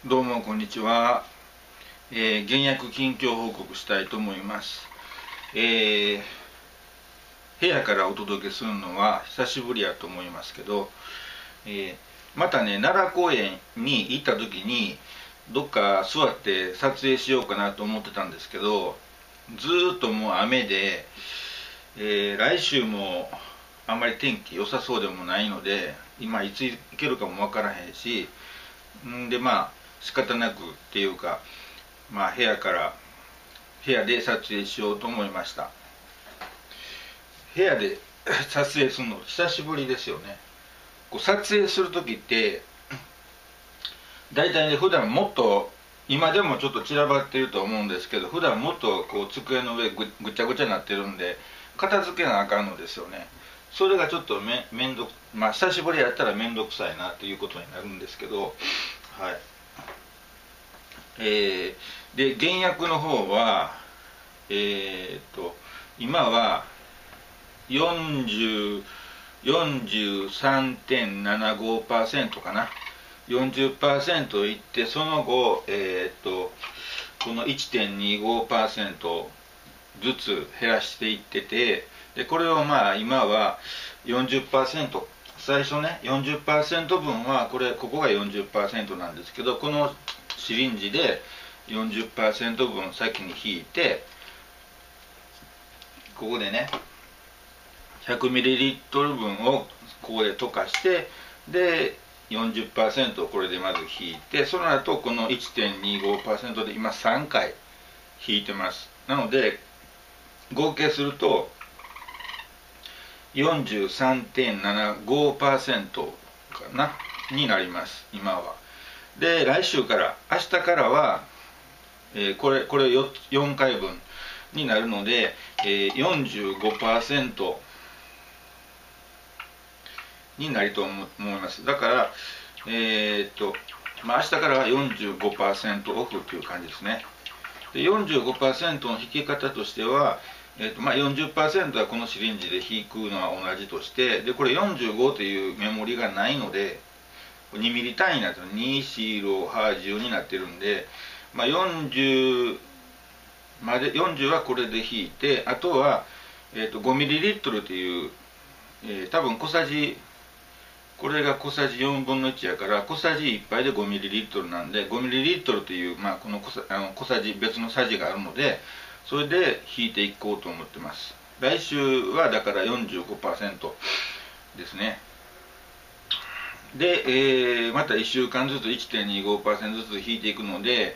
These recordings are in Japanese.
どうもこんにちは。減薬近況報告したいと思います。部屋からお届けするのは久しぶりやと思いますけど、またね、奈良公園に行った時にどっか座って撮影しようかなと思ってたんですけど、ずーっともう雨で、来週もあんまり天気良さそうでもないので、今いつ行けるかもわからへんし、仕方なくっていうか、部屋で撮影しようと思いました。部屋で撮影するの久しぶりですよね。こう撮影する時って大体ね、普段もっと、今でもちょっと散らばってると思うんですけど、普段もっとこう机の上ぐちゃぐちゃになってるんで、片付けなあかんのですよね。それがちょっと久しぶりやったら面倒くさいなということになるんですけど、はい。で、原薬の方は、今は43.75% かな。40% いって、その後、この 1.25% ずつ減らしていってて、で、これを今は 40%、最初ね、40% 分は、ここが 40% なんですけど、このシリンジで 40% 分先に引いて、ここでね 100ml 分をここで溶かして、で 40% をこれでまず引いて、その後この 1.25% で今3回引いてます。なので合計すると 43.75% かなになります、今は。で、来週から、明日からは、これ 4回分になるので、45% になると思います。だから、明日からは 45% オフという感じですね。で、45% の引き方としては、40% はこのシリンジで引くのは同じとして、で、これ45というメモリがないので、2ミリ単位になってる、2、4、6、8、10になってるんで、40はこれで引いて、あとは、5ミリリットルという、多分これが小さじ4分の1やから、小さじ1杯で5ミリリットルなんで、5ミリリットルという、この小さじ、別のさじがあるので、それで引いていこうと思ってます。来週はだから 45% ですね。で、また1週間ずつ 1.25% ずつ引いていくので、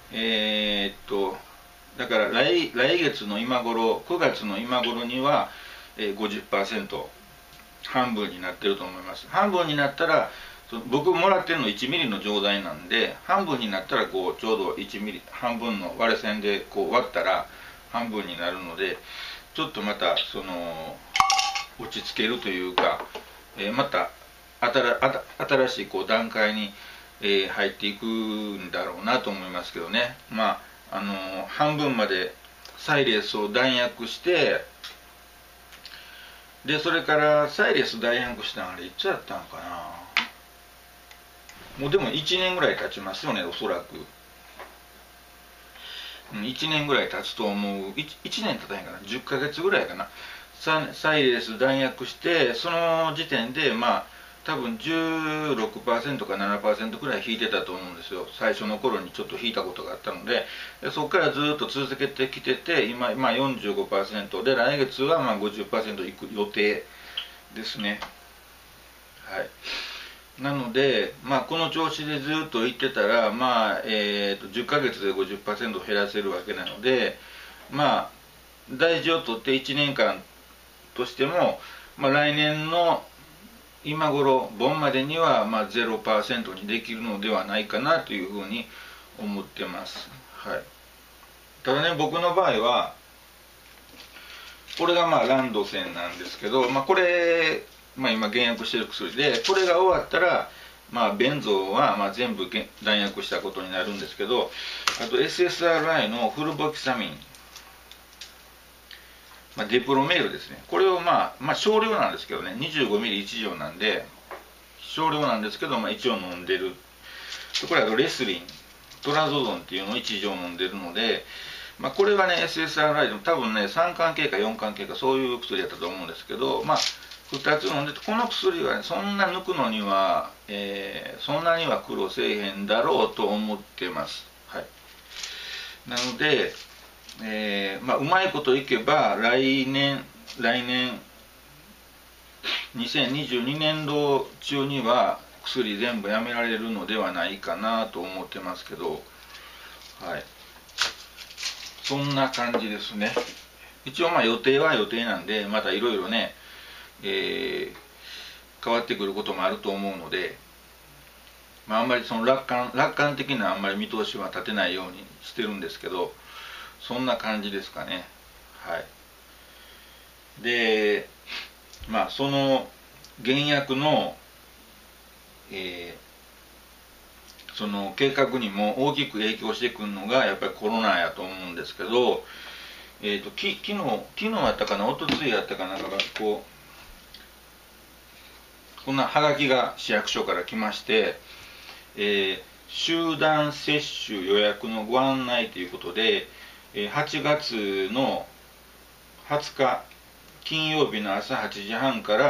だから来月の今頃、9月の今頃には、50%、半分になってると思います。半分になったら、僕もらってるの1ミリの錠剤なんで、半分になったらちょうど1ミリ、半分の割れ線で割ったら半分になるので、ちょっとまた落ち着けるというか、また新しい段階に、入っていくんだろうなと思いますけどね。半分までサイレースを弾薬して、で、それからサイレース弾薬したのあれいつやったのかな。もうでも1年ぐらい経ちますよね、おそらく。1年ぐらい経つと思う。1年経たへんかな、10ヶ月ぐらいかな。サイレース弾薬して、その時点で多分 16% か 7% くらい引いてたと思うんですよ。最初の頃にちょっと引いたことがあったので、そこからずっと続けてきてて、今、45% で、来月は50% いく予定ですね。はい。なので、この調子でずっといってたら、10ヶ月で 50% 減らせるわけなので、大事を取って1年間としても、来年の今頃盆までには0% にできるのではないかなというふうに思ってます。はい。ただね、僕の場合はこれがランドセンなんですけど、これ、今減薬してる薬で、これが終わったらベンゾーは全部弾薬したことになるんですけど、あと SSRI のフルボキサミン、デプロメールですね。これを少量なんですけどね、25ミリ1錠なんで少量なんですけど、一応飲んでる。 これはレスリン、トラゾドンっていうのを1錠飲んでるので、これはね SSRI でも多分ね3巻系か4巻系かそういう薬やったと思うんですけど、2つ飲んでて、この薬はねそんな抜くのには、そんなには苦労せえへんだろうと思ってます。はい、なので、うまいこといけば来年2022年度中には薬全部やめられるのではないかなと思ってますけど、はい、そんな感じですね。一応予定は予定なんで、またいろいろね、変わってくることもあると思うので、あんまりその楽観的なあんまり見通しは立てないようにしてるんですけど、そんな感じですかね。はい。で、その原薬の、その計画にも大きく影響してくるのがやっぱりコロナやと思うんですけど、昨日やったかな、一昨日やったかなんかがこんなハガキが市役所から来まして、集団接種予約のご案内ということで、8月の20日金曜日の朝8時半から、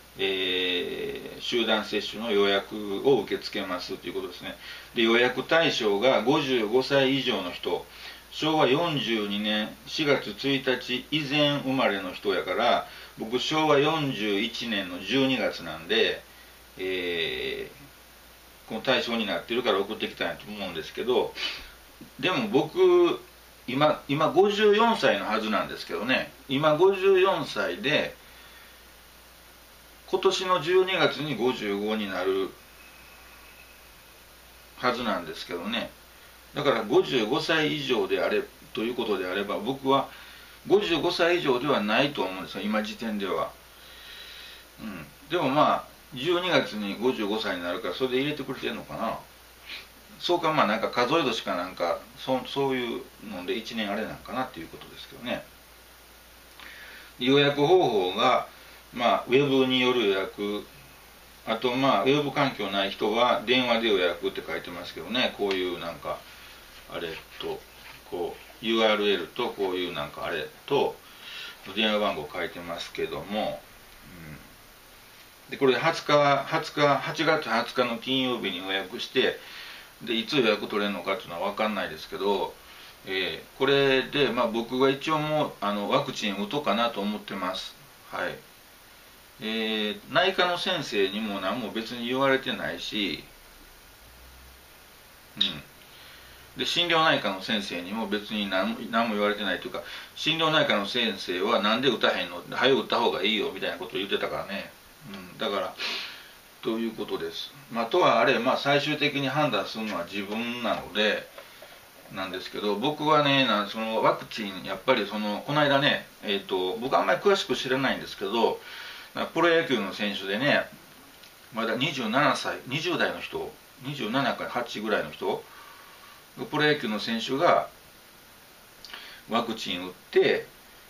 集団接種の予約を受け付けますということですね。で、予約対象が55歳以上の人、昭和42年4月1日以前生まれの人やから、僕昭和41年の12月なんで、この対象になってるから送ってきたんやと思うんですけど、でも僕今54歳のはずなんですけどね、今54歳で今年の12月に55になるはずなんですけどね。だから55歳以上であれということであれば、僕は55歳以上ではないと思うんですよ、今時点では。でも12月に55歳になるから、それで入れてくれてるのかな。そうか、なんか数え年かなんか、そういうので1年あれなんかなっていうことですけどね。予約方法が、ウェブによる予約、あとウェブ環境ない人は電話で予約って書いてますけどね、こういうなんか、あれと、URL とこういうなんかあれと、電話番号書いてますけども、で、これ8月20日の金曜日に予約して、で、いつ予約取れるのかっていうのは分かんないですけど、これで、僕は一応もうワクチン打とうかなと思ってます。はい。内科の先生にも何も別に言われてないし、で、心療内科の先生にも別に何も言われてないというか、心療内科の先生はなんで打たへんの、早く打った方がいいよみたいなことを言ってたからね。だからということです。とはあれ、最終的に判断するのは自分なのでなんですけど、僕はね、そのワクチンやっぱりこの間ね、僕あんまり詳しく知らないんですけど、プロ野球の選手でね、まだ27歳20代の人、27から8ぐらいの人、プロ野球の選手がワクチン打って、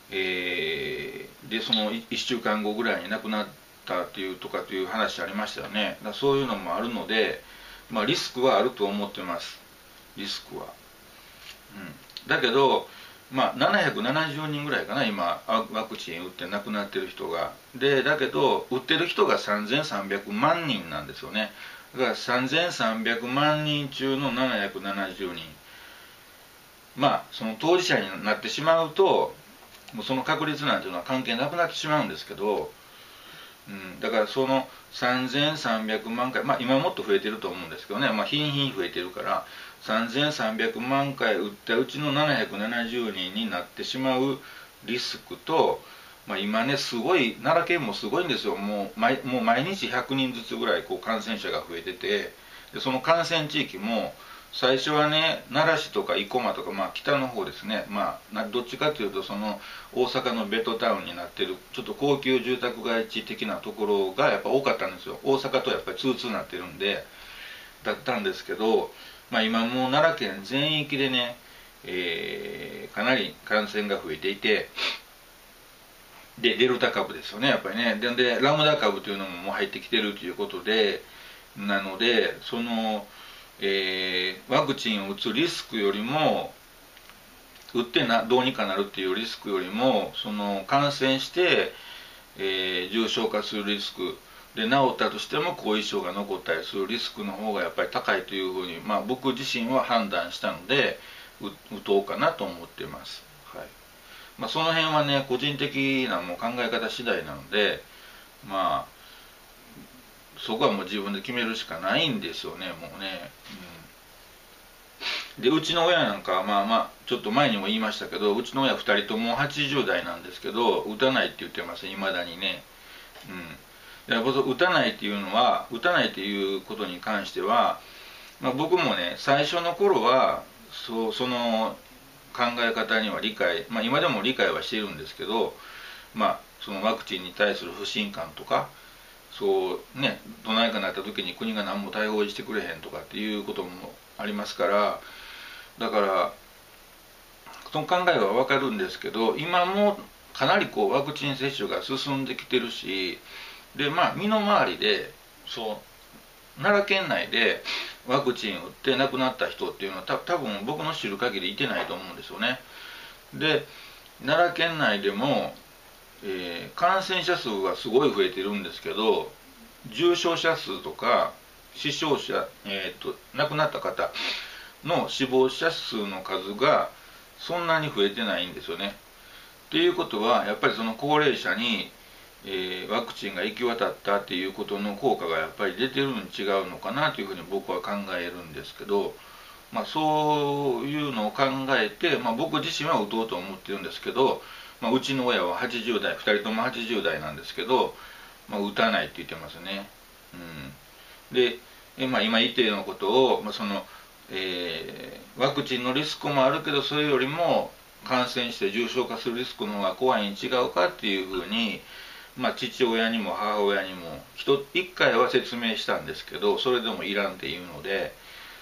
でその1週間後ぐらいに亡くなったっていうという話ありましたよね。そういうのもあるので、リスクはあると思ってます。リスクは。だけど、770人ぐらいかな、今ワクチン打って亡くなってる人が。でだけど打ってる人が3300万人なんですよね。だから3300万人中の770人、その当事者になってしまうと、もうその確率なんていうのは関係なくなってしまうんですけど、だからその3300万回、今もっと増えてると思うんですけどね、日に日に増えてるから、3300万回打ったうちの770人になってしまうリスクと、今ね、すごい、奈良県もすごいんですよ。もう毎日100人ずつぐらい感染者が増えてて、でその感染地域も最初はね、奈良市とか生駒とか、北の方ですね、どっちかというとその大阪のベッドタウンになってるちょっと高級住宅街地的なところがやっぱ多かったんですよ。大阪とやっぱり通になってるんでだったんですけど、今もう奈良県全域でね、かなり感染が増えていて、でデルタ株ですよね、やっぱりね。でラムダ株というのももう入ってきてるということで、なのでそのワクチンを打つリスクよりも、打ってどうにかなるっていうリスクよりも、その感染して、重症化するリスクで、治ったとしても後遺症が残ったりするリスクの方がやっぱり高いというふうに、僕自身は判断したので打とうかなと思っています。はい。その辺はね、個人的なもう考え方次第なので、そこはもう自分で決めるしかないんですよね、もうね。で、うちの親なんかはちょっと前にも言いましたけど、うちの親2人とも80代なんですけど、打たないって言ってます、いまだにね。打たないっていうのは、打たないっていうことに関しては、僕もね、最初の頃はその考え方には理解、今でも理解はしているんですけど、そのワクチンに対する不信感とか、そうね、どないかなった時に国が何も対応してくれへんとかっていうこともありますから、だからその考えは分かるんですけど、今もかなりワクチン接種が進んできてるし、で身の回りで奈良県内でワクチンを打って亡くなった人っていうのは多分僕の知る限りいてないと思うんですよね。で奈良県内でも、感染者数はすごい増えてるんですけど、重症者数とか死傷者、亡くなった方の死亡者数の数がそんなに増えてないんですよね。っていうことはやっぱりその高齢者に、ワクチンが行き渡ったっていうことの効果がやっぱり出てるに違うのかなというふうに僕は考えるんですけど、そういうのを考えて、僕自身は打とうと思ってるんですけど、うちの親は80代、2人とも80代なんですけど、打たないって言ってますね。で、今言ったようなことを、ワクチンのリスクもあるけど、それよりも感染して重症化するリスクの方が怖いに違うかっていうふうに、父親にも母親にも一回は説明したんですけど、それでもいらんっていうので、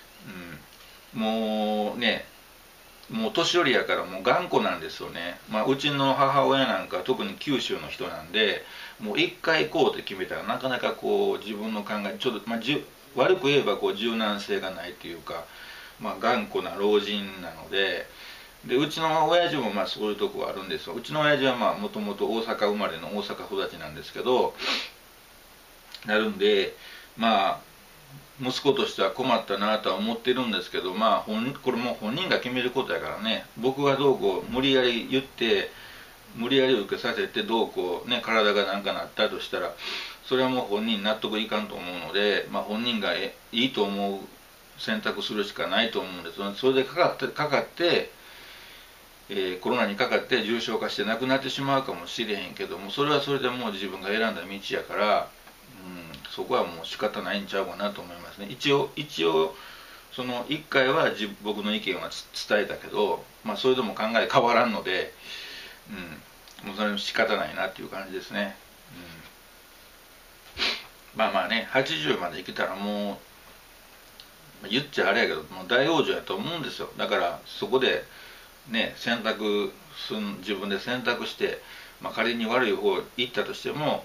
もうね、もう年寄りやからもう頑固なんですよね。うちの母親なんか特に九州の人なんで、もう一回行こうって決めたらなかなか自分の考えちょっと、悪く言えば柔軟性がないというか、頑固な老人なので、うちの親父もそういうとこあるんですよ。うちの親父はもともと大阪生まれの大阪育ちなんですけど、なるんで息子としては困ったなとは思ってるんですけど、これも本人が決めることやからね、僕がどうこう無理やり言って無理やり受けさせてどうこうね、体がなんかなったとしたら、それはもう本人納得いかんと思うので、本人がいいと思う選択するしかないと思うんです。それでかかって、コロナにかかって重症化して亡くなってしまうかもしれへんけども、それはそれでもう自分が選んだ道やから、そこはもう仕方ないんちゃうかなと思いますね。一応その1回は僕の意見は伝えたけど、それでも考え変わらんので、もうそれも仕方ないなっていう感じですね。ね、80までいけたらもう言っちゃあれやけど、もう大往生やと思うんですよ。だからそこでね、自分で選択して、仮に悪い方行ったとしても、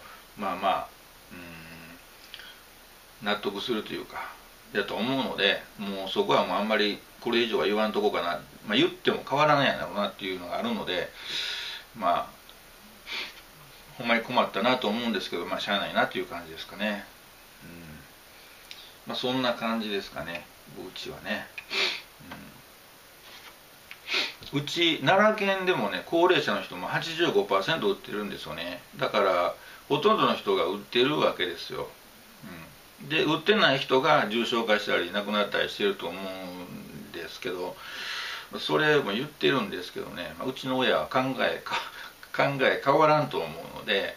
納得するというかだと思うので、もうそこはもうあんまりこれ以上は言わんとこかな、言っても変わらないやろうなっていうのがあるので、ほんまに困ったなと思うんですけど、しゃあないなっていう感じですかね。そんな感じですかね、うちはね。うち奈良県でもね、高齢者の人も 85% 打ってるんですよね。だからほとんどの人が打ってるわけですよ。で打ってない人が重症化したり亡くなったりしてると思うんですけど、それも言ってるんですけどね、うちの親は考え変わらんと思うので、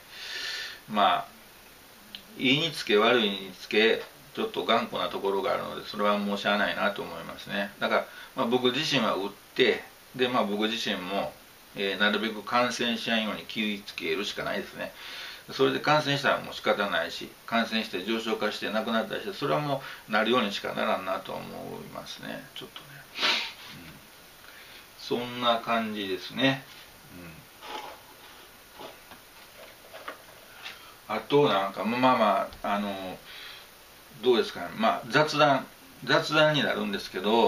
いいにつけ悪いにつけちょっと頑固なところがあるので、それはもうしゃあないなと思いますね。だから、僕自身は打って、で僕自身も、なるべく感染しないように気をつけるしかないですね。それで感染したらもう仕方ないし、感染して重症化して亡くなったりして、それはもうなるようにしかならんなと思いますね、ちょっとね。そんな感じですね。あとなんかどうですかね、雑談雑談になるんですけど、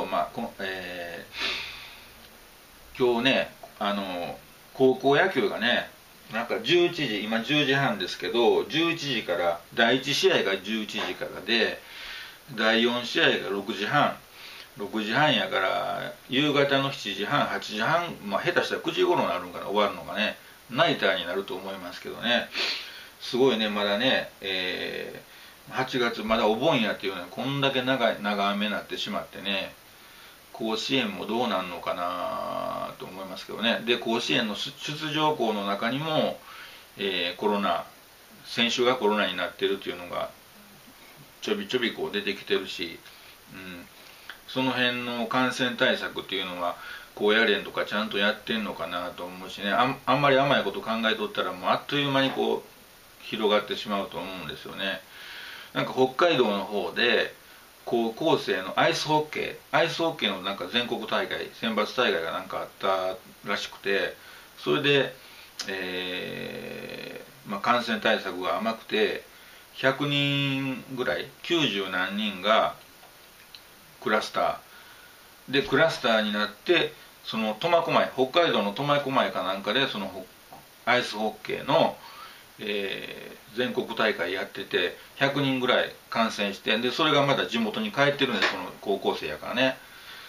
今日ね、高校野球がね、なんか11時、今10時半ですけど、11時から、第1試合が11時からで、第4試合が6時半、6時半やから、夕方の7時半、8時半、下手したら9時頃になるんかな、終わるのがね、ナイターになると思いますけどね、すごいね、まだね、8月、まだお盆やっていうのは、こんだけ長雨になってしまってね、甲子園もどうなんのかなと思いますけどね。で、甲子園の出場校の中にも、選手がコロナになってるっていうのが、ちょびちょびこう出てきてるし、その辺の感染対策っていうのは、高野連とかちゃんとやってんのかなと思うしね、あんまり甘いこと考えとったら、もうあっという間にこう、広がってしまうと思うんですよね。なんか北海道の方で、高校生のアイスホッケーのなんか全国大会、選抜大会がなんかあったらしくて、それで、感染対策が甘くて、100人ぐらい、90何人がクラスター。で、クラスターになって、その苫小牧、北海道の苫小牧かなんかで、そのアイスホッケーの、全国大会やってて100人ぐらい感染して、でそれがまだ地元に帰ってるんです、その高校生やからね、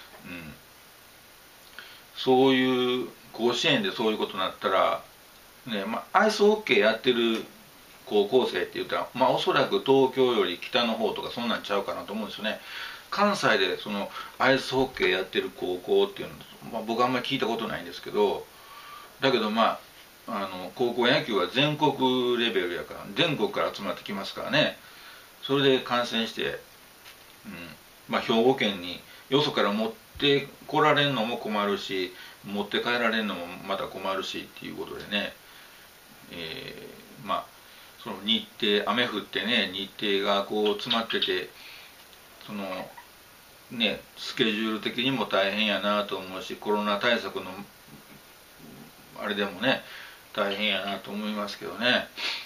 そういう甲子園でそういうことになったらね、アイスホッケーやってる高校生って言ったら、おそらく東京より北の方とかそんなんちゃうかなと思うんですよね。関西でそのアイスホッケーやってる高校っていうの、僕あんまり聞いたことないんですけど、だけど高校野球は全国レベルやから、全国から集まってきますからね、それで感染して、兵庫県によそから持ってこられるのも困るし、持って帰られるのもまた困るしっていうことでね、その日程、雨降ってね、日程がこう詰まってて、そのね、スケジュール的にも大変やなと思うし、コロナ対策のあれでもね、大変やなと思いますけどね、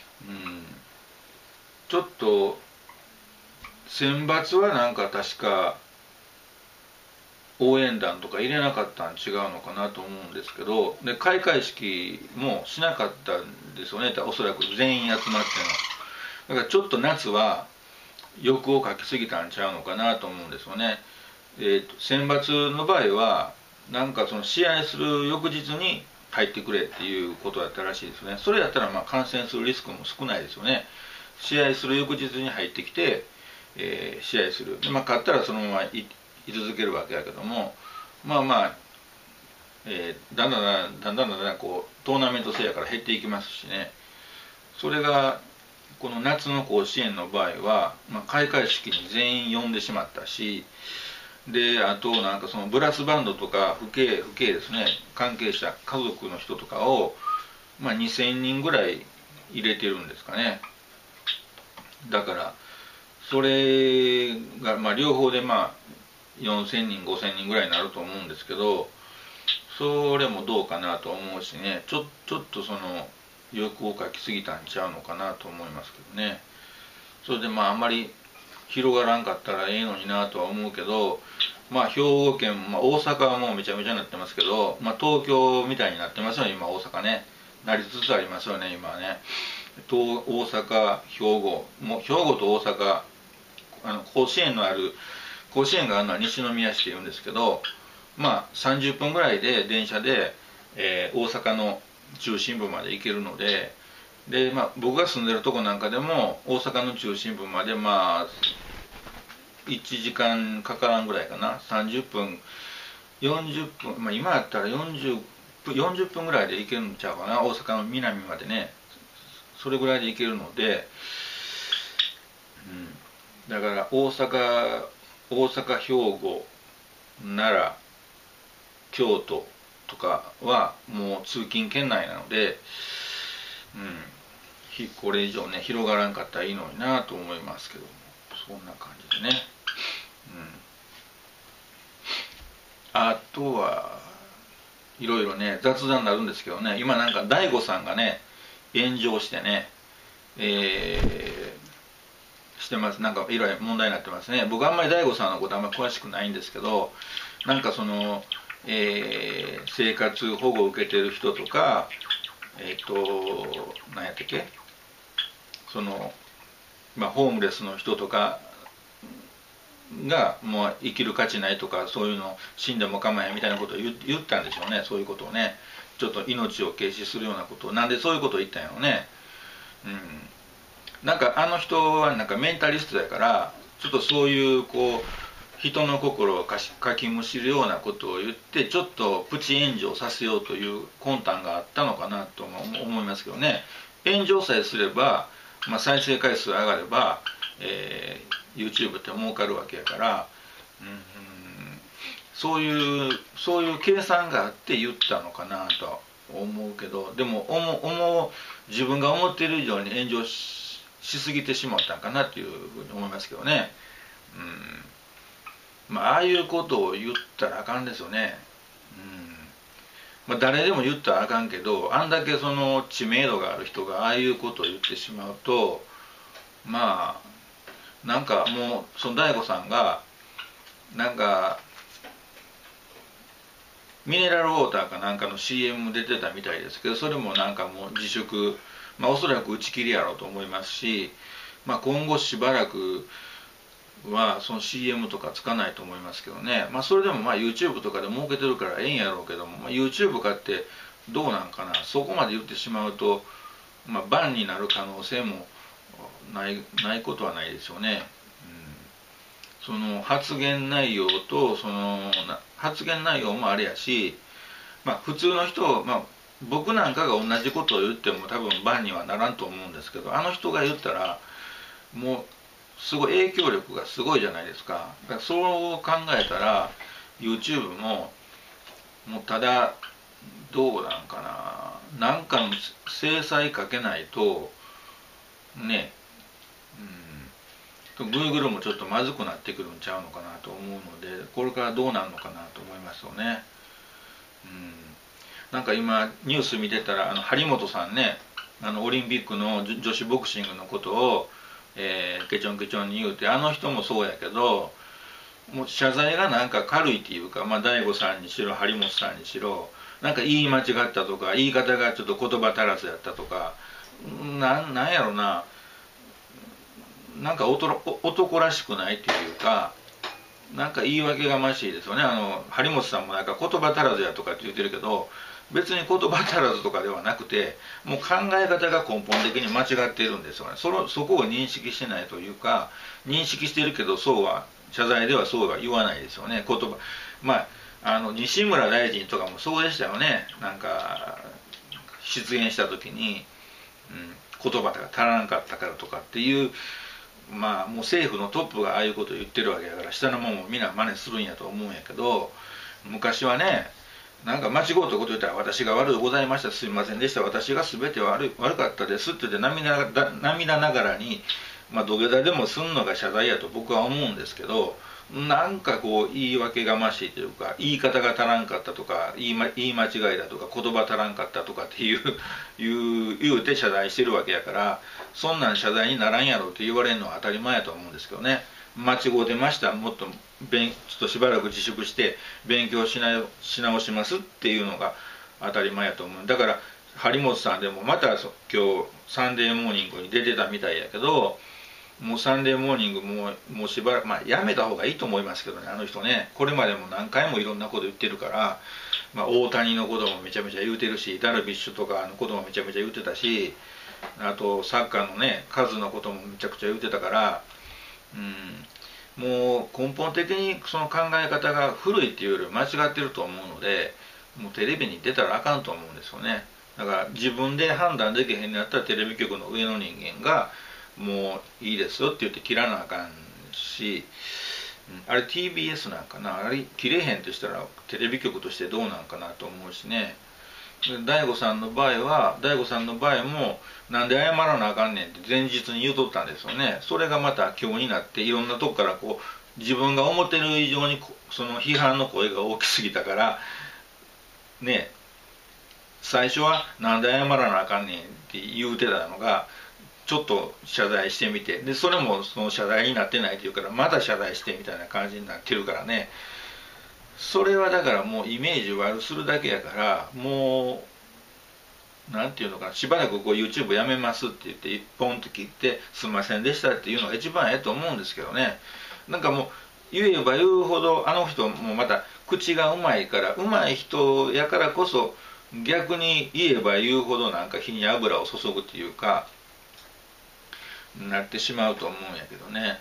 ちょっと選抜はなんか確か応援団とか入れなかったん違うのかなと思うんですけど、で開会式もしなかったんですよね、おそらく全員集まっての。だからちょっと夏は欲をかきすぎたんちゃうのかなと思うんですよね。選抜の場合はなんかその試合する翌日に入ってくれっていうことだったらしいですね。それやったら感染するリスクも少ないですよね。試合する翌日に入ってきて、試合する。勝ったらそのまま居続けるわけやけども、だんだんこうトーナメント制やから減っていきますしね。それがこの夏の甲子園の場合は、開会式に全員呼んでしまったし、であとなんかそのブラスバンドとか父兄ですね、関係者家族の人とかを、2000人ぐらい入れてるんですかね。だからそれが両方で4000人5000人ぐらいになると思うんですけど、それもどうかなと思うしね、ちょっとその欲をかきすぎたんちゃうのかなと思いますけどね。それであんまり広がらんかったらええのになとは思うけど、兵庫県、大阪はもうめちゃめちゃになってますけど、東京みたいになってますよね、今大阪ね。なりつつありますよね、今はね。大阪、兵庫、もう兵庫と大阪、甲子園があるのは西宮市っていうんですけど、30分ぐらいで電車で、大阪の中心部まで行けるので、僕が住んでるとこなんかでも大阪の中心部まで1時間かからんぐらいかな、30分40分、今やったら40分ぐらいで行けるんちゃうかな、大阪の南までね。それぐらいで行けるので、だから大阪、兵庫、奈良、京都とかはもう通勤圏内なので、これ以上ね広がらんかったらいいのになと思いますけども、そんな感じでね。あとはいろいろね雑談になるんですけどね、今なんか大悟さんがね炎上してね、ししてます。なんかいろいろ問題になってますね。僕あんまり大悟さんのことあんまり詳しくないんですけど、なんかその、生活保護を受けてる人とか、何やったっけ、その、まあ、ホームレスの人とかがもう生きる価値ないとか、そういうの死んでも構わへんみたいなことを言ったんでしょうね。そういうことをね、ちょっと命を軽視するようなことを、なんでそういうことを言ったんやろうね。なんかあの人はなんかメンタリストやから、ちょっとそういうこう人の心をかきむしるようなことを言って、ちょっとプチ炎上させようという魂胆があったのかなとも思いますけどね。炎上さえすれば、まあ、再生回数上がれば、YouTube って儲かるわけやから、そういう計算があって言ったのかなとは思うけど、でも自分が思っている以上に炎上しすぎてしまったんかなっていうふうに思いますけどね。まあああいうことを言ったらあかんですよね。まあ、誰でも言ったらあかんけど、あんだけその知名度がある人がああいうことを言ってしまうと、まあなんかもうその大悟さんがなんかミネラルウォーターかなんかの CM 出てたみたいですけど、それもなんかもう自粛、まあおそらく打ち切りやろうと思いますし、まあ今後しばらくはその CM とかつかないと思いますけどね。まあそれでもまあ YouTube とかで儲けてるからええんやろうけども、まあ、YouTube かってどうなんかな、そこまで言ってしまうと、まあバンになる可能性もないことはないでしょうね。その発言内容と発言内容もあれやし、まあ普通の人、まあ僕なんかが同じことを言っても多分バンにはならんと思うんですけど、あの人が言ったらもうすごい影響力がすごいじゃないですか。だからそう考えたら YouTube ももうただどうなんかな、なんかの制裁かけないとね、Google もちょっとまずくなってくるんちゃうのかなと思うので、これからどうなるのかなと思いますよね。なんか今ニュース見てたら張本さんね、オリンピックの女子ボクシングのことを、ケチョンケチョンに言うて、あの人もそうやけど、もう謝罪がなんか軽いっていうか、まあ大悟さんにしろ張本さんにしろ、なんか言い間違ったとか、言い方がちょっと言葉足らずやったとか、なんやろな、なんか男らしくないっていうか、なんか言い訳がましいですよね。張本さんもなんか言葉足らずやとかって言ってるけど、別に言葉足らずとかではなくて、もう考え方が根本的に間違っているんですよね。そこを認識してないというか、認識してるけど謝罪ではそうは言わないですよね。まあ西村大臣とかもそうでしたよね。なんか失言した時に、言葉が足らなかったからとかっていう、まあもう政府のトップがああいうことを言ってるわけだから、下の者もみんな真似するんやと思うんやけど、昔はね、なんか間違うたこと言ったら、私が悪うございました、すいませんでした、私が全て悪かったですって言って涙ながらに、まあ土下座でもすんのが謝罪やと僕は思うんですけど、なんかこう言い訳がましいというか、言い方が足らんかったとか、言い間違いだとか、言葉足らんかったとかって言うて謝罪してるわけやから、そんなん謝罪にならんやろって言われるのは当たり前やと思うんですけどね。間違うてました、もっとちょっとしばらく自粛して勉強し直しますっていうのが当たり前やと思う。だから張本さんでもまた今日サンデーモーニングに出てたみたいやけど、もうサンデーモーニングもうしばらく、まあやめた方がいいと思いますけどね、あの人ね、これまでも何回もいろんなこと言ってるから、まあ、大谷のこともめちゃめちゃ言うてるし、ダルビッシュとかのこともめちゃめちゃ言ってたし、あとサッカーのね、カズのこともめちゃくちゃ言ってたから、もう根本的にその考え方が古いっていうより間違ってると思うので、もうテレビに出たらあかんと思うんですよね。だから自分で判断できへんのやったらテレビ局の上の人間がもういいですよって言って切らなあかんし、あれ TBS なんかな、あれ切れへんとしたらテレビ局としてどうなんかなと思うしね。大悟さんの場合もなんで謝らなあかんねんって前日に言うとったんですよね。それがまた今日になっていろんなとこからこう自分が思ってる以上にその批判の声が大きすぎたからね、最初はなんで謝らなあかんねんって言うてたのが、 ちょっと謝罪してみて、でそれもその謝罪になってないというからまた謝罪してみたいな感じになってるからね。それはだからもうイメージ悪するだけやから、もうなんていうのかな、しばらくこう YouTube やめますって言って一本と切ってすんませんでしたっていうのが一番ええと思うんですけどね。なんかもう言えば言うほどあの人もまた口がうまいから、うまい人やからこそ逆に言えば言うほどなんか火に油を注ぐっていうかなってしまうと思うんやけどね。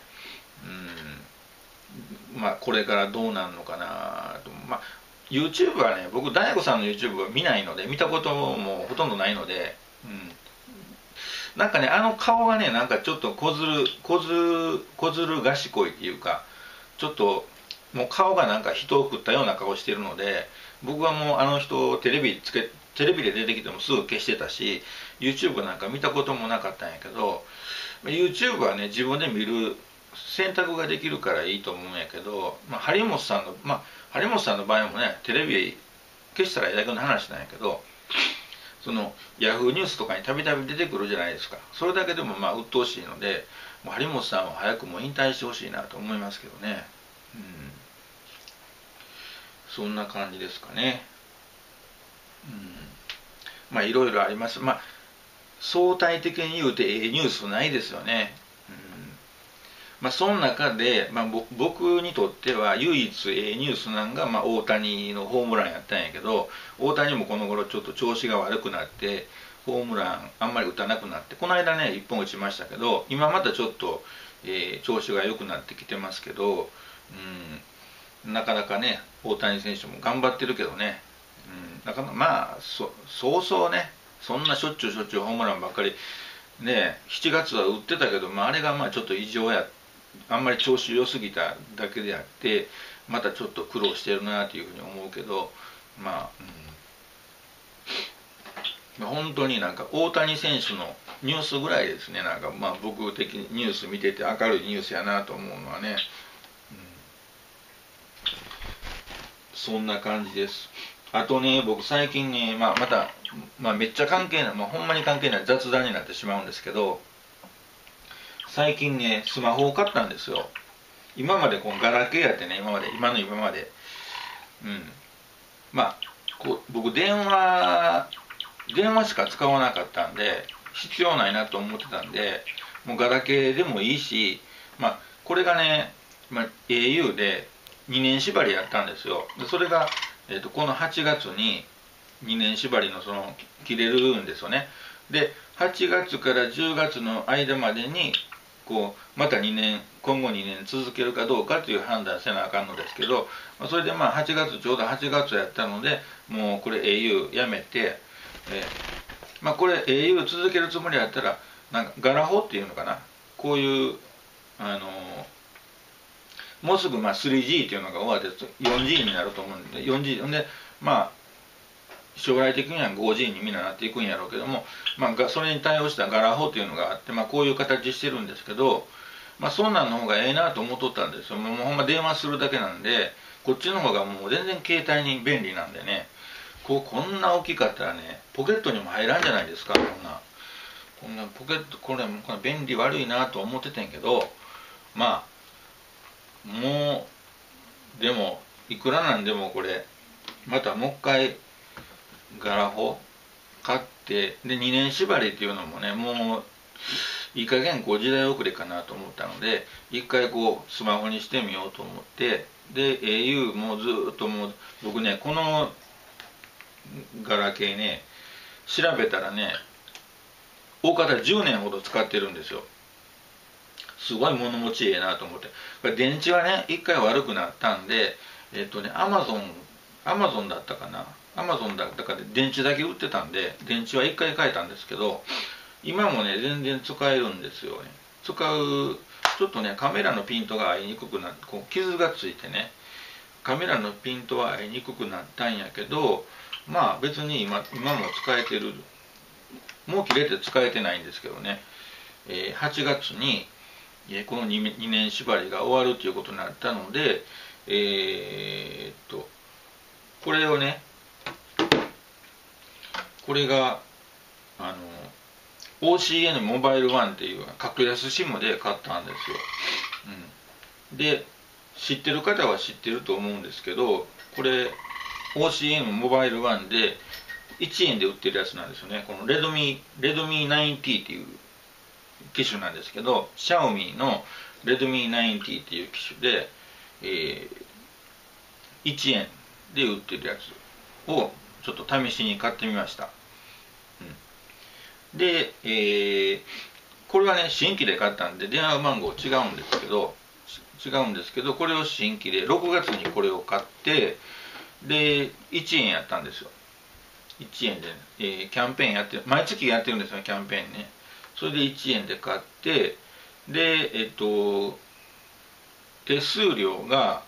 まあこれからどうなるのかなと。まあ YouTube はね、僕大悟さんの YouTube は見ないので、見たこともほとんどないので、なんかね、あの顔がね、なんかちょっと小ずる賢いっていうか、ちょっともう顔がなんか人を食ったような顔してるので、僕はもうあの人テレビで出てきてもすぐ消してたし、 YouTube なんか見たこともなかったんやけど、 YouTube はね自分で見る選択ができるからいいと思うんやけど、張本さんの場合もね、テレビ消したらええだけの話なんやけど、そのヤフーニュースとかにたびたび出てくるじゃないですか。それだけでもまあ鬱陶しいので、もう張本さんは早くもう引退してほしいなと思いますけどね。そんな感じですかね。まあいろいろあります。まあ相対的に言うてええニュースないですよね。まあその中で、まあ、僕にとっては唯一ええニュースなんが、まあ、大谷のホームランやったんやけど、大谷もこの頃ちょっと調子が悪くなってホームランあんまり打たなくなって、この間ね1本打ちましたけど、今またちょっと、調子が良くなってきてますけど、なかなかね大谷選手も頑張ってるけどね、なかなかまあそうそうね、そんなしょっちゅうホームランばっかりね、7月は打ってたけど、まあ、あれがまあちょっと異常や、あんまり調子良すぎただけであって、またちょっと苦労してるなというふうに思うけど、まあ、本当になんか大谷選手のニュースぐらいですね、なんかまあ僕的にニュース見てて明るいニュースやなと思うのはね、そんな感じです。あとね、僕最近ね、また、めっちゃ関係ない、ほんまに関係ない雑談になってしまうんですけど、最近ね、スマホを買ったんですよ。今までこのガラケーやってね、今まで。僕電話しか使わなかったんで、必要ないなと思ってたんで、もうガラケーでもいいし、これがね、au で2年縛りやったんですよ。でそれが、この8月に2年縛りの切れるんですよね。で8月から10月の間までにまた今後2年続けるかどうかという判断せなあかんのですけど、それで8月ちょうど8月やったので、もうこれ au やめて、これ au 続けるつもりやったらなんかガラホっていうのかな、こういうもうすぐ3G っていうのが終わって 4G になると思うんで、 4G で将来的には 5G にみんななっていくんやろうけども、それに対応したガラホっていうのがあって、こういう形してるんですけど、そんなんの方がええなと思っとったんですよ。もうほんま電話するだけなんで、こっちの方がもう全然携帯に便利なんでね、こんな大きかったらねポケットにも入らんじゃないですか。こんなポケット、これ便利悪いなと思っててんけど、もうでもいくらなんでもこれまたもう一回ガラホ買って、で2年縛りっていうのもね、もういい加減時代遅れかなと思ったので、一回スマホにしてみようと思って、で au もずっともう僕ね、このガラケーね調べたらね、大方10年ほど使ってるんですよ。すごい物持ちいいなと思って。これ電池はね一回悪くなったんで、アマゾンだったかな、アマゾンだったかで電池だけ売ってたんで、電池は一回変えたんですけど、今もね全然使えるんですよね。ちょっとねカメラのピントが合いにくくなって、傷がついてね、カメラのピントは合いにくくなったんやけど、別に今も使えてる、もう切れて使えてないんですけどね、8月にこの2年縛りが終わるということになったので、これをね、これが OCN モバイルワンっていう格安 SIM で買ったんですよ。で知ってる方は知ってると思うんですけど、これ OCN モバイルワンで1円で売ってるやつなんですよね。このレドミー 9T っていう機種なんですけど、シャオミのレドミー 9T っていう機種で、1円で売ってるやつをちょっと試しに買ってみました。で、これはね新規で買ったんで電話番号違うんですけどこれを新規で6月にこれを買って、で1円やったんですよ。1円で、キャンペーンやってる、毎月やってるんですよキャンペーンね。それで1円で買って、で手数料が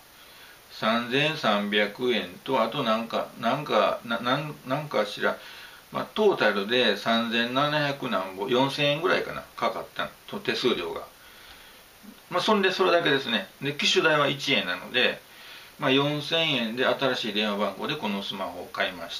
3300円と、あとなんかしら、トータルで3700何ぼ4000円ぐらいかなかかったと、手数料が。それだけですね。で機種代は1円なので、4000円で新しい電話番号でこのスマホを買いました。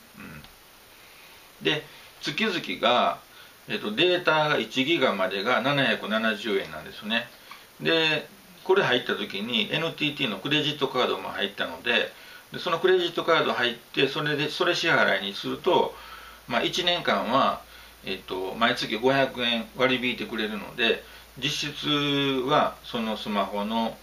で月々が、データが1ギガまでが770円なんですね。でこれ入った時に NTT のクレジットカードも入ったので、そのクレジットカード入ってそれ支払いにすると、1年間は、毎月500円割り引いてくれるので、実質はそのスマホの、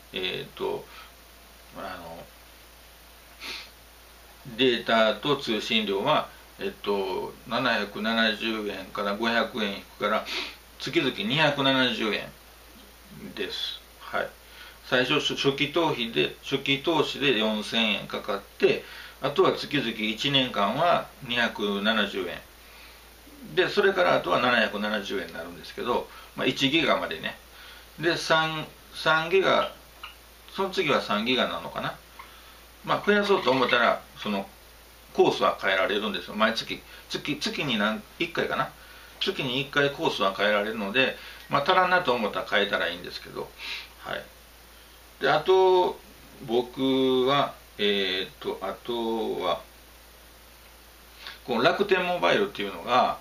データと通信料は、770円から500円引くから月々270円です。はい。最初初期投資で4000円かかって、あとは月々1年間は270円で、それからあとは770円になるんですけど、1ギガまでね。で3ギガ、その次は3ギガなのかな。増やそうと思ったらそのコースは変えられるんですよ。毎月に1回かな、月に1回コースは変えられるので、足らんなと思ったら変えたらいいんですけど、はい。であと僕はあとはこの楽天モバイルっていうのが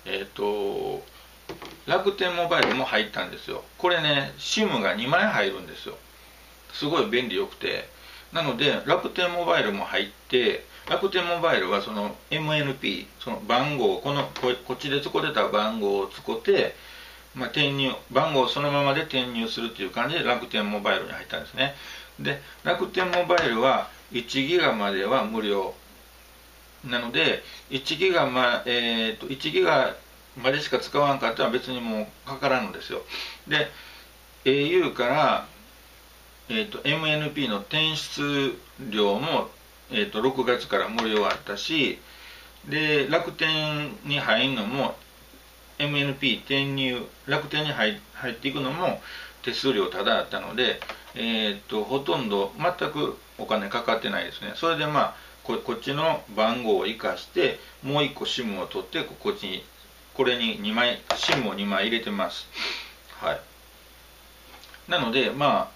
楽天モバイルも入ったんですよ。これね SIM が2枚入るんですよ。すごい便利よくて、なので楽天モバイルも入って、楽天モバイルはその MNP、 その番号、こっちで使ってた番号を使って、転入番号をそのままで転入するっていう感じで楽天モバイルに入ったんですね。で楽天モバイルは1ギガまでは無料なので、1ギガまでしか使わんかったら別にもうかからんのですよ。で au から、MNP の転出料も、6月から無料あったし、で楽天に入るのも MNP 転入、楽天に入っていくのも手数料タダだったので、ほとんど全くお金かかってないですね。それでこっちの番号を生かしてもう1個 SIM を取って、これに2枚 SIM を2枚入れてます。はい。なので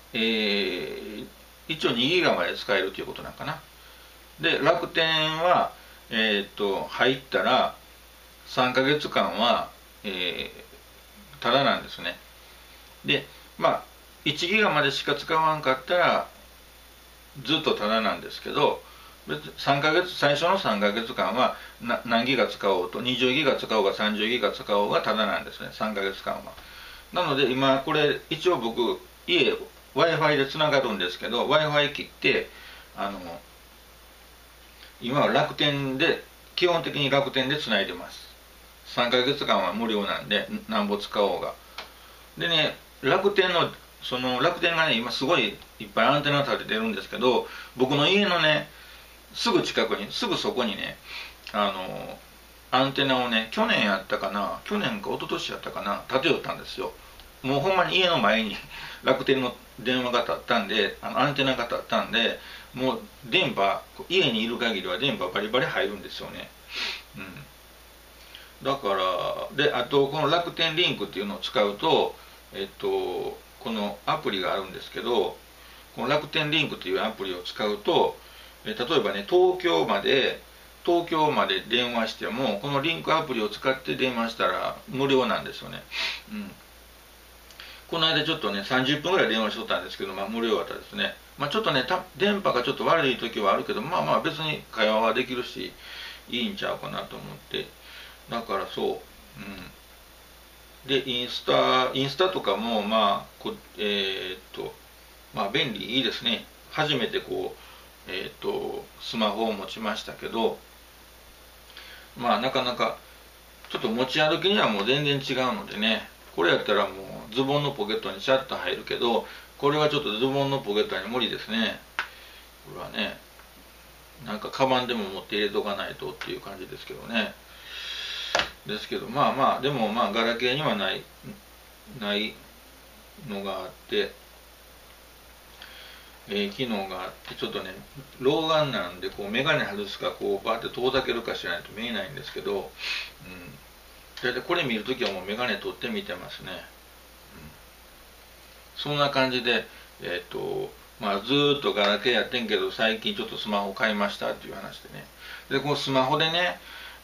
一応2ギガまで使えるということなんかな。で楽天は入ったら3ヶ月間はタダなんですね。で1ギガまでしか使わんかったらずっとタダなんですけど、最初の3ヶ月間は何ギガ使おうと、20ギガ使おうが30ギガ使おうがタダなんですね、3ヶ月間は。なので今これ一応僕家 Wi-Fi でつながるんですけど、 Wi-Fi 切って今は基本的に楽天でつないでます。3ヶ月間は無料なんでなんぼ使おうが。でね、楽天がね今すごいいっぱいアンテナ立ててるんですけど、僕の家のねすぐそこにねアンテナをね、去年か一昨年やったかな、立てよったんですよ。もうほんまに家の前に楽天の電話が立ったんで、アンテナが立ったんで、もう家にいる限りは電波バリバリ入るんですよね。だからあとこの楽天リンクっていうのを使うと、このアプリがあるんですけど、この楽天リンクというアプリを使うと、例えばね東京まで東京まで電話してもこのリンクアプリを使って電話したら無料なんですよね。この間ちょっとね30分ぐらい電話しとったんですけど、無料だったですね。ちょっとね電波がちょっと悪い時はあるけど、別に会話はできるしいいんちゃうかなと思って、だからそう、でインスタとかも便利いいですね。初めてスマホを持ちましたけど、なかなかちょっと持ち歩きにはもう全然違うのでね、これやったらもうズボンのポケットにシャッと入るけど、これはちょっとズボンのポケットに無理ですね。これはね、なんかカバンでも持って入れとかないとっていう感じですけどね。ですけどでもガラケーにはないのがあって、機能があって、ちょっとね老眼なんで眼鏡外すかバーって遠ざけるかしないと見えないんですけど、大体これ見るときはもう眼鏡取って見てますね。そんな感じでずーっとガラケーやってんけど、最近ちょっとスマホ買いましたっていう話でね。でこのスマホでね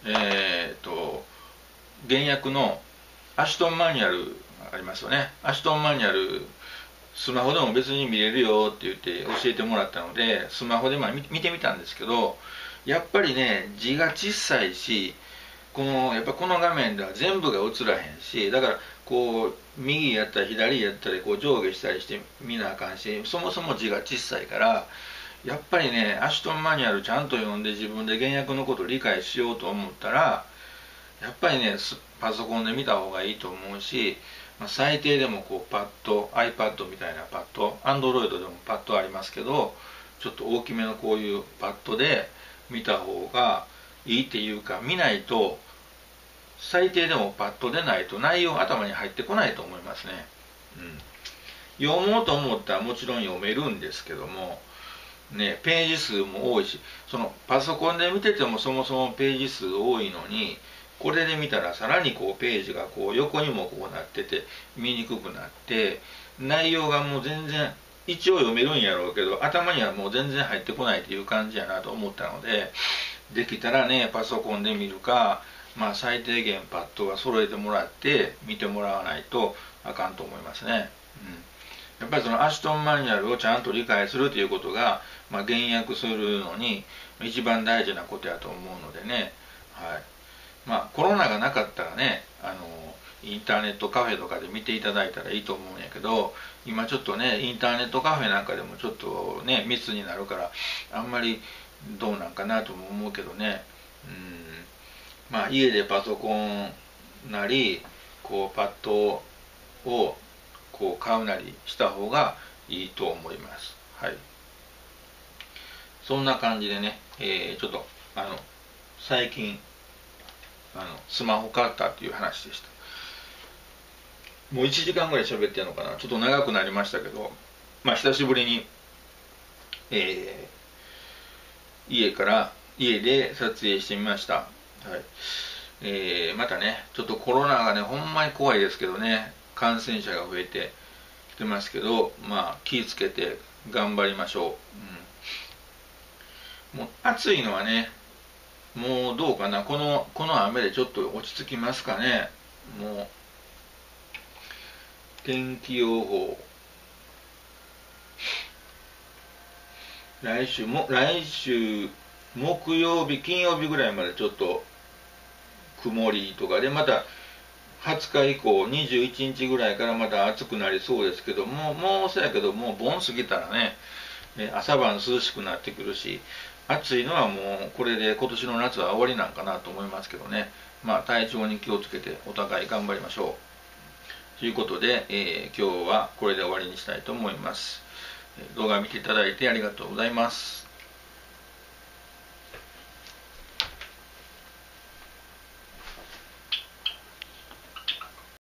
原薬のアシュトンマニュアルありますよね。アシュトンマニュアルスマホでも別に見れるよって言って教えてもらったので、スマホで見てみたんですけど、やっぱりね字が小さいし、やっぱこの画面では全部が映らへんし、だから右やったり左やったり上下したりして見なあかんし、そもそも字が小さいから、やっぱりねアシュトンマニュアルちゃんと読んで自分で原薬のことを理解しようと思ったら、やっぱりねパソコンで見た方がいいと思うし、最低でもパッド iPad みたいなパッド、 Android でもパッドありますけど、ちょっと大きめのこういうパッドで見た方がいいっていうか、見ないと最低でもパッドでないと内容頭に入ってこないと思いますね。読もうと思ったらもちろん読めるんですけどもね、ページ数も多いし、パソコンで見ててもそもそもページ数多いのに、これで見たらさらにページが横にもなってて見にくくなって、内容がもう全然一応読めるんやろうけど頭にはもう全然入ってこないっていう感じやなと思ったので、できたらねパソコンで見るか、最低限パッドは揃えてもらって見てもらわないとあかんと思いますね。やっぱりそのアシュトンマニュアルをちゃんと理解するということが、原訳するのに一番大事なことやと思うのでね。コロナがなかったらねインターネットカフェとかで見ていただいたらいいと思うんやけど、今ちょっとねインターネットカフェなんかでもちょっとね密になるからあんまりどうなんかなとも思うけどね。家でパソコンなりパッドを買うなりした方がいいと思います。そんな感じでね、ちょっと最近スマホ買ったっていう話でした。もう1時間ぐらい喋ってるのかな、ちょっと長くなりましたけど、久しぶりに、家で撮影してみました。またねちょっとコロナがねほんまに怖いですけどね、感染者が増えてきてますけど、気をつけて頑張りましょう。もう暑いのはねもうどうかな、この雨でちょっと落ち着きますかね。もう天気予報、来週木曜日金曜日ぐらいまでちょっと曇りとかで、また20日以降21日ぐらいからまた暑くなりそうですけどもうそうやけど、もう盆過ぎたらね朝晩涼しくなってくるし、暑いのはもうこれで今年の夏は終わりなんかなと思いますけどね。体調に気をつけてお互い頑張りましょうということで、今日はこれで終わりにしたいと思います。動画見ていただいてありがとうございます。